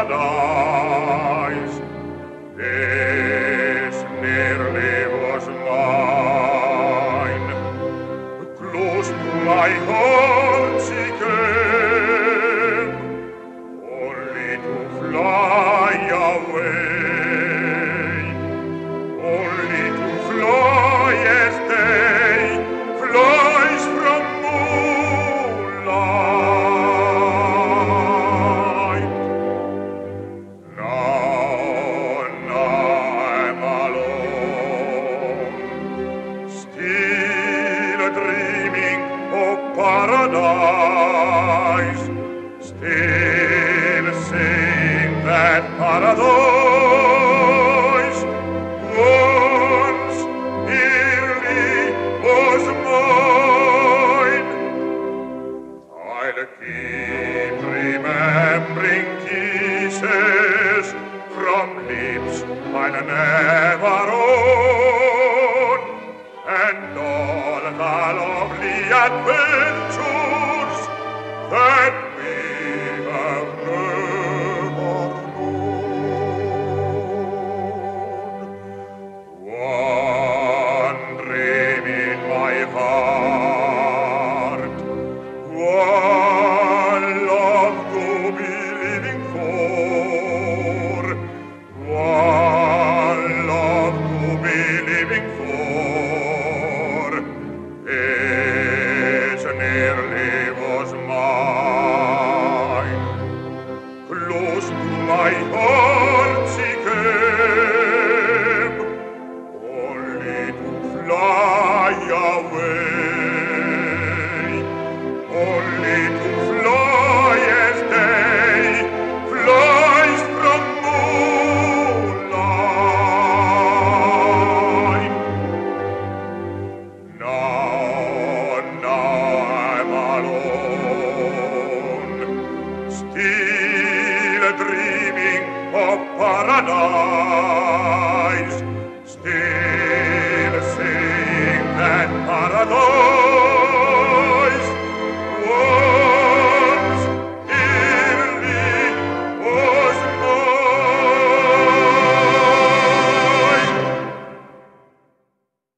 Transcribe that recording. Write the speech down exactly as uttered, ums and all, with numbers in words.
paradise. This nearly was mine. Close to my heart she came, only to fly away, only to fly as day flies from moonlight. Now, now I'm alone, still dreaming of paradise, still seeing that paradise once nearly was mine. I'll keep remembering kisses from lips I'll never own, and all the lovely adventures that we have never known. One dream in my heart, one love to be living for, one love to be living for, is nearly was mine. Close to my heart she came, only to fly away, only to fly as day flies from moonlight. Now, now I'm alone, still dreaming of paradise.